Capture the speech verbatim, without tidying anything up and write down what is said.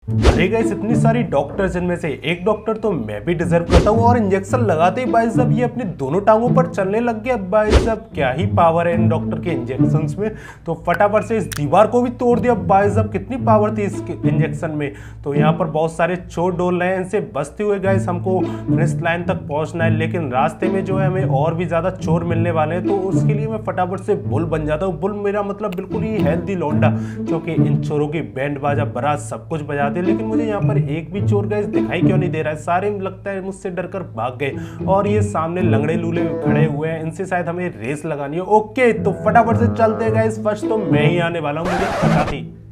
अरे गाइस, इतनी सारी डॉक्टर्स इनमें से एक डॉक्टर तो मैं भी डिजर्व करता हूँ। और इंजेक्शन लगाते ही भाई साहब ये अपनी दोनों टांगों पर चलने लग गया। भाई साहब क्या ही पावर है इन डॉक्टर के इंजेक्शंस में। तो फटाफट से इस दीवार को भी तोड़ दिया। भाई साहब कितनी पावर थी इस इंजेक्शन में। तो यहाँ पर बहुत सारे चोर डोल रहे हैं। इनसे बचते हुए गाइस हमको फिनिश लाइन तक पहुंचना है, लेकिन रास्ते में जो है हमें और भी ज्यादा चोर मिलने वाले हैं। तो उसके लिए मैं फटाफट से बुल बन जाता हूँ। बुल मेरा मतलब बिल्कुल ही हेल्दी लौंडा, क्योंकि इन चोरों की बैंड बाजा बारात सब कुछ बजा दे। लेकिन मुझे यहाँ पर एक भी चोर गाइस दिखाई क्यों नहीं दे रहा है। सारे लगता है मुझसे डरकर भाग गए। और ये सामने लंगड़े लूले खड़े हुए हैं, इनसे शायद हमें रेस लगानी है। ओके तो फटाफट से चलते गाइस, फर्स्ट तो मैं ही आने वाला हूँ, मुझे पता थी।